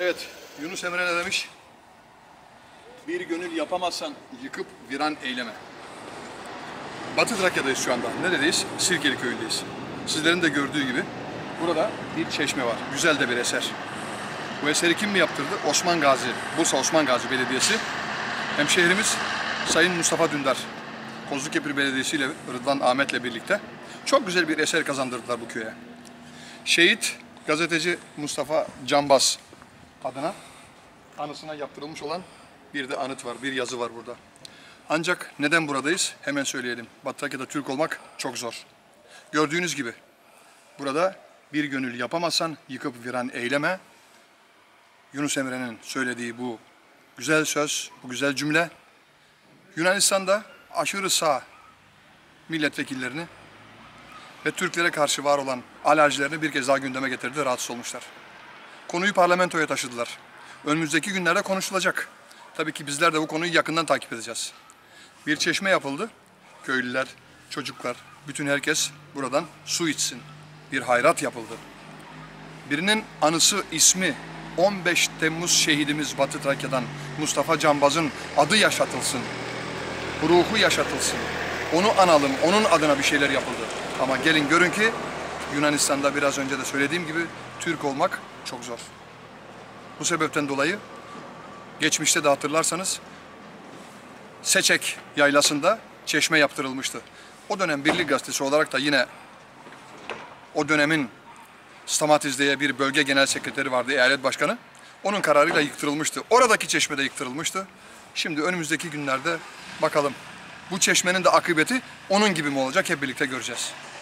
Evet, Yunus Emre ne demiş? Bir gönül yapamazsan yıkıp viran eyleme. Batı Trakya'dayız şu anda. Neredeyiz? Sirkeli köyündeyiz. Sizlerin de gördüğü gibi burada bir çeşme var. Güzel de bir eser. Bu eseri kim mi yaptırdı? Osman Gazi, Bursa Osman Gazi Belediyesi. Hemşehrimiz Sayın Mustafa Dündar, Kozlukepir Belediyesi ile Rıdvan Ahmet'le birlikte çok güzel bir eser kazandırdılar bu köye. Şehit gazeteci Mustafa Canbaz adına anısına yaptırılmış olan bir de anıt var, bir yazı var burada. Ancak neden buradayız? Hemen söyleyelim. Batı Trakya'da Türk olmak çok zor. Gördüğünüz gibi burada bir gönül yapamazsan yıkıp viran eyleme. Yunus Emre'nin söylediği bu güzel söz, bu güzel cümle Yunanistan'da aşırı sağ milletvekillerini ve Türklere karşı var olan alerjilerini bir kez daha gündeme getirdi, rahatsız olmuşlar. Konuyu parlamentoya taşıdılar. Önümüzdeki günlerde konuşulacak. Tabii ki bizler de bu konuyu yakından takip edeceğiz. Bir çeşme yapıldı. Köylüler, çocuklar, bütün herkes buradan su içsin. Bir hayrat yapıldı. Birinin anısı, ismi 15 Temmuz şehidimiz Batı Trakya'dan Mustafa Canbaz'ın adı yaşatılsın. Ruhu yaşatılsın. Onu analım, onun adına bir şeyler yapıldı. Ama gelin görün ki Yunanistan'da biraz önce de söylediğim gibi Türk olmak çok zor. Bu sebepten dolayı geçmişte de hatırlarsanız Seçek yaylasında çeşme yaptırılmıştı. O dönem Birlik Gazetesi olarak da yine o dönemin Stamatis diye bir bölge genel sekreteri vardı, eyalet başkanı. Onun kararıyla yıktırılmıştı. Oradaki çeşme de yıktırılmıştı. Şimdi önümüzdeki günlerde bakalım bu çeşmenin de akıbeti onun gibi mi olacak, hep birlikte göreceğiz.